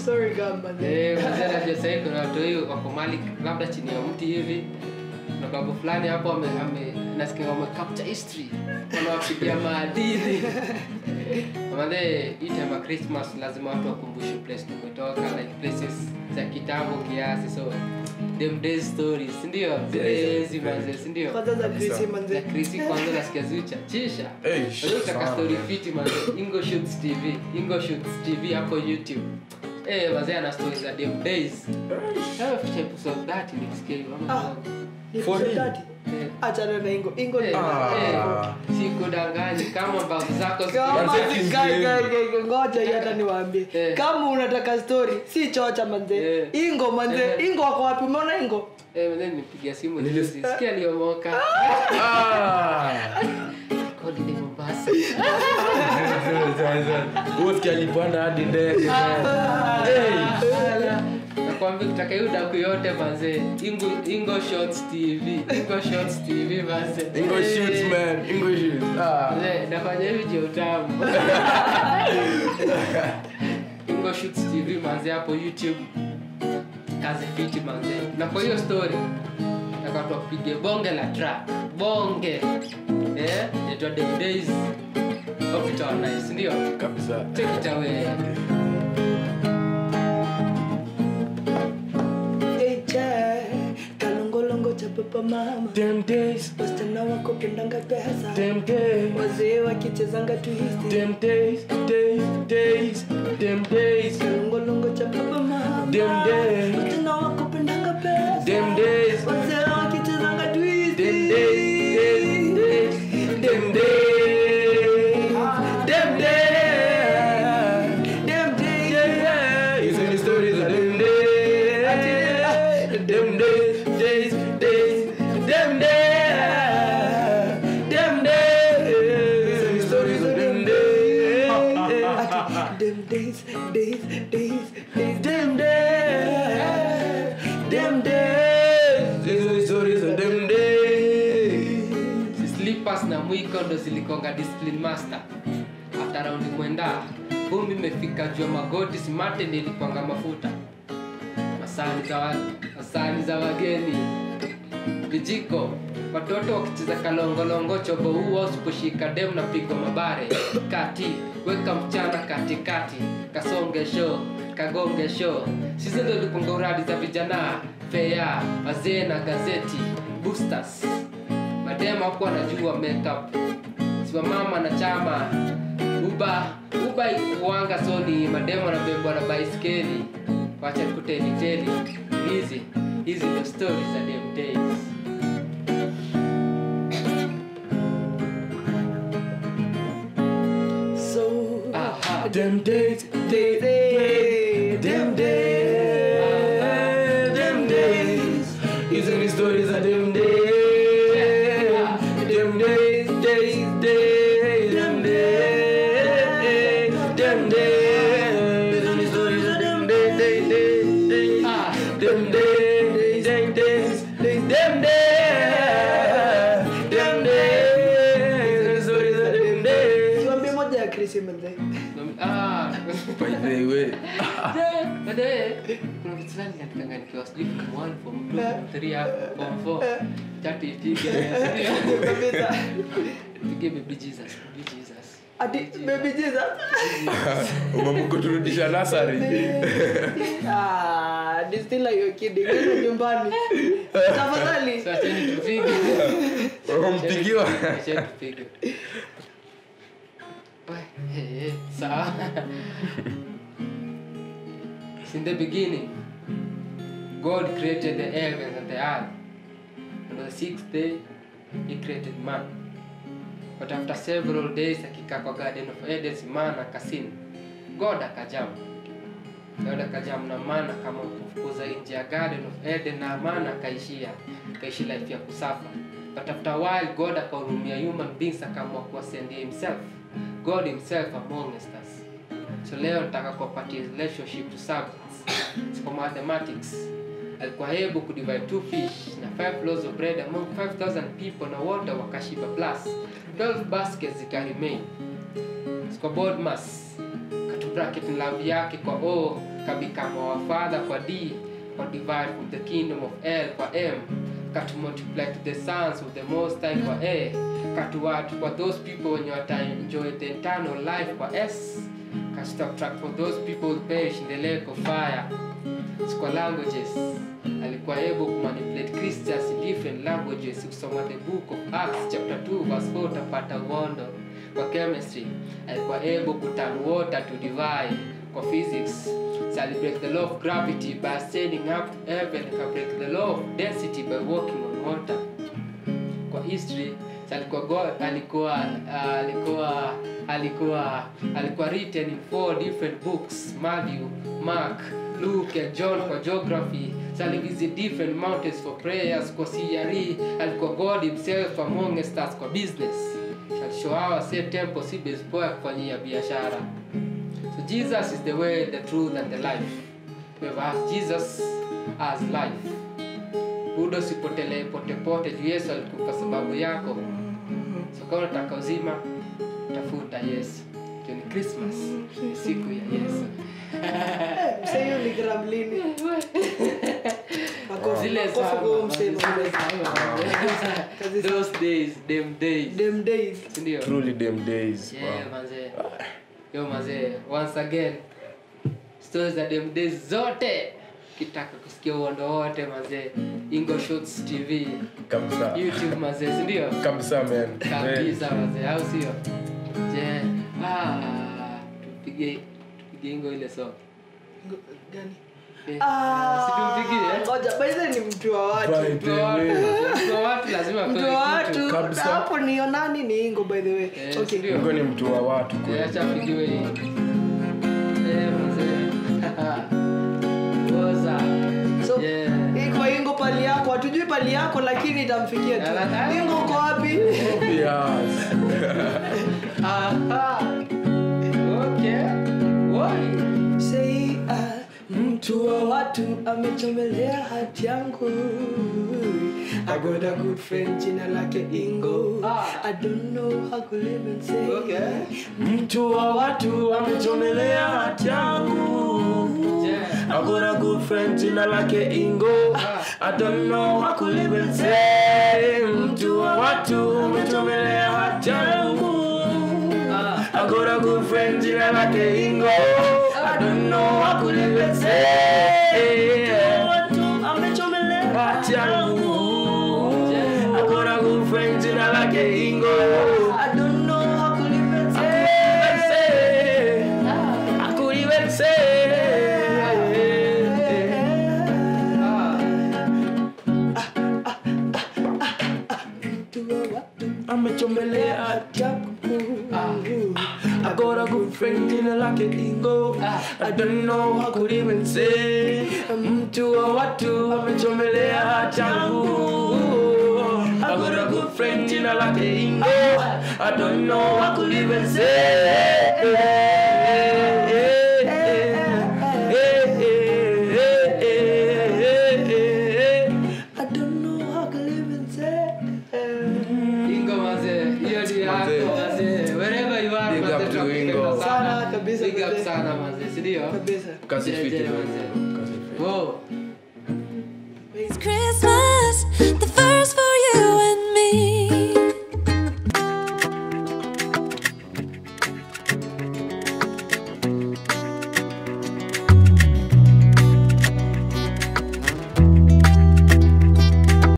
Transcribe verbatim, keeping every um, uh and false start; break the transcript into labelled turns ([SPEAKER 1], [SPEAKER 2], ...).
[SPEAKER 1] Sorry gamba.
[SPEAKER 2] Eh, mzee anajua sasa kuna watu hiyo wako mali labda chini ya mti hivi. Na babu fulani hapo ame, ame nasikia wame capture history. Wanawapigia maadili. Mande hii time ya Christmas lazima watu wakumbushe place tumetoka, like places za kitambo kiasi, so them days stories ndio hizi manze ndio
[SPEAKER 1] Kwanza za Chrissy manze.
[SPEAKER 2] Chrissy kwanza nasikia zucha chisha ndio kaka story fit manze. Ingo Shoots T V, Ingo Shoots T V hapo YouTube. Eh wazee ana stories za them days. Hapo ficha episode that nikisikia hiyo mama
[SPEAKER 1] for that acha na Ingo Ingo ni
[SPEAKER 2] siku danganyi kama babu zako
[SPEAKER 1] ngoja hata niwaambie kama unataka story si chocha manze Ingo manze Ingo wako wapi umeona Ingo
[SPEAKER 2] eh manze nipigia simu nilisikia aliomoka ah kodi ni Mombasa
[SPEAKER 3] wote alipanda hadi ndege
[SPEAKER 2] nakwambia utaka hiyo daku yote manze Ingo Ingo Shoots T V Ingo Shoots T V manze
[SPEAKER 3] Ingo Shoots man Ingo Shoots ah
[SPEAKER 2] manze nafanya hivi je utamu Ingo Shoots T V manze hapo YouTube kazi fiti manze na kwa hiyo story nataka tupige bonge la track bonge eh ndio the days of it all nice ndio
[SPEAKER 3] kabisa
[SPEAKER 2] take it away.
[SPEAKER 1] Papa mama
[SPEAKER 3] them days
[SPEAKER 1] wasichana wako pendanga pesa
[SPEAKER 3] them days
[SPEAKER 1] wazee wakichezanga twist
[SPEAKER 3] them days days days them days
[SPEAKER 1] longo longo cha papa mama
[SPEAKER 3] them days
[SPEAKER 1] wasichana wako pendanga pesa
[SPEAKER 3] them days
[SPEAKER 1] wazee wakichezanga twist
[SPEAKER 3] them days them days them days them days you see the stories of them days them days days days them days them days the stories of them days
[SPEAKER 1] them days days days days
[SPEAKER 3] them days them days the stories of them days
[SPEAKER 2] Slippers na mwiko ndo zilikonga discipline master after round kwenda vumbi imefika juu magoti simate nilipanga mafuta masani za watu masani za wageni vijiko watoto wakicheza kalongolongo chobo huo usiposhika dem na pigo mabare kati weka mchana katikati kasonge show kagonge show sisi ndo liponga uradi za vijana fea wazee na gazeti boosters madema hapo anajua makeup siwa mama na chama uba uba ikuanga soni madema na bebwa na baiskeli wacha nikuteni teli hizi hizi the stories of them days.
[SPEAKER 1] so
[SPEAKER 2] Aha.
[SPEAKER 3] them days days days them days them days you see the stories of them days them days days days them days them days you see the stories of them days days days days them days days days them days them days the stories of them days
[SPEAKER 1] tuambie moja ya Chrissy manze
[SPEAKER 2] Ah.
[SPEAKER 3] by the way
[SPEAKER 2] Baadaye kuna vitu fulani natikanga nikiwa sijui form one, form two, form three, form four. Chati ipige.
[SPEAKER 1] kabisa
[SPEAKER 2] Ipige baby Jesus, baby Jesus.
[SPEAKER 1] ati baby Jesus
[SPEAKER 3] umemuko turudisha nasari
[SPEAKER 1] ah this still like you're kidding wewe nyumbani tafadhali
[SPEAKER 2] Sasa tena tupige.
[SPEAKER 3] umpigiwa
[SPEAKER 2] Acha tupige. Hey, sawa. In the beginning, God created the heavens and the earth. On the sixth day, He created man. But after several days, akika kwa Garden of Eden, man akasin. God akajam. God akajam na man kama kufukuza nje ya Garden of Eden na man akaishia. Akaishi life ya kusafa. But after a while, God akahurumia human beings akaamua kuascend himself. God himself amongst us. So leo nataka kuwapatia relationship to subjects. For mathematics. Alikuwa able to divide two fish na five loaves of bread among five thousand people na wote wakashiba plus twelve baskets zikaremain. Kwa board mass katu bracket love yake kwa o kabikama our father kwa D, kwa divide from the kingdom of L kwa M, katu multiply to the sons of the most high kwa A, katu watu kwa those people when you are enjoy the eternal life kwa S, katu subtract for those people who perish in the lake of fire. Kwa languages alikuwa able to manipulate Christians in different languages. Ukisoma the book of Acts chapter two verse four utapata uondo. Kwa chemistry alikuwa able to turn water to divine. Kwa physics so break the law of gravity by ascending up to heaven, and break the law of density by walking on water. Kwa history so alikuwa God, alikuwa uh, alikuwa alikuwa alikuwa written in four different books: Matthew, Mark, Luke and John for geography. So he visit different mountains for prayers. Kwa C R E alikuwa God himself among us for business. Show our same temple si bespoa kufanyia biashara. So Jesus is the way, the truth and the life. Whoever has Jesus as life. Budo sipotele pote pote juu Yesu alikufa sababu yako. So kama unataka uzima tafuta Yesu. Ni Christmas, siku ya Yesu.
[SPEAKER 1] Mseyo ni gramlini.
[SPEAKER 2] Zile
[SPEAKER 1] Makofi msemo.
[SPEAKER 2] Those days, them days.
[SPEAKER 1] Them days.
[SPEAKER 2] Ndio.
[SPEAKER 3] Truly them days.
[SPEAKER 2] Yeah, manze. Yo manze, once again. Stories za them days zote. Kitaka kusikia uondo wote manze. Ingo Shorts T V.
[SPEAKER 3] Kabisa.
[SPEAKER 2] YouTube manze, ndio.
[SPEAKER 3] Kabisa man.
[SPEAKER 2] Kabisa manze, au sio? Je, ah, tupige tupige Ingo ile song.
[SPEAKER 1] Gani?
[SPEAKER 2] Ah, situpigie.
[SPEAKER 1] Ngoja, baada ni mtu wa watu.
[SPEAKER 2] Mtu wa watu. Mtu wa watu lazima
[SPEAKER 1] Mtu wa watu.
[SPEAKER 3] Kabisa.
[SPEAKER 1] Hapo ni nani ni Ingo by the way.
[SPEAKER 2] Yes,
[SPEAKER 1] Okay.
[SPEAKER 2] ndio.
[SPEAKER 3] Ingo ni mtu wa watu kweli.
[SPEAKER 2] Acha pigiwe hii. Eh, mzee. Boza.
[SPEAKER 1] So,
[SPEAKER 2] Yeah.
[SPEAKER 1] iko Ingo pali yako, hatujui pali yako lakini itamfikia tu.
[SPEAKER 2] Yeah.
[SPEAKER 1] Ingo uko wapi?
[SPEAKER 3] Yes.
[SPEAKER 2] Aha. Okay. Why?
[SPEAKER 1] Say ah, mtu wa watu amechomelea hati yangu. I got a good friend jina lake Ingo.
[SPEAKER 2] Ah.
[SPEAKER 1] I don't know how to live and say.
[SPEAKER 2] Okay.
[SPEAKER 3] Mtu wa watu amechomelea hati yangu.
[SPEAKER 2] Yeah.
[SPEAKER 3] I got a good friend jina lake Ingo. I don't know how to live and say. Mtu wa watu amechomelea hati yangu. I got a good friend jina lake Ingo. I don't know how to live and say. Amechomelea hati yangu. I got a good friend jina lake Ingo.
[SPEAKER 1] I don't know how to live and say.
[SPEAKER 3] I could even say. Amechomelea hati yangu. I got a good friend jina lake Ingo. I don't know how could even say. Mtu wa watu amechomelea hati yangu. I got a good friend jina lake Ingo. I don't know how could even say.
[SPEAKER 1] I don't know how to live and say.
[SPEAKER 2] Ingo manze, hiyo ni yako manze. Wherever you are
[SPEAKER 3] Big up
[SPEAKER 2] manze,
[SPEAKER 3] to
[SPEAKER 2] tunakupenda
[SPEAKER 3] Ingo.
[SPEAKER 1] Sana kabisa,
[SPEAKER 2] Big up
[SPEAKER 1] manze.
[SPEAKER 2] sana manze, si ndio?
[SPEAKER 1] Kabisa.
[SPEAKER 3] Kasi
[SPEAKER 2] Je,
[SPEAKER 3] fiti
[SPEAKER 2] je,
[SPEAKER 3] bro.
[SPEAKER 2] manze.
[SPEAKER 3] Kasi fiti.
[SPEAKER 2] Wow.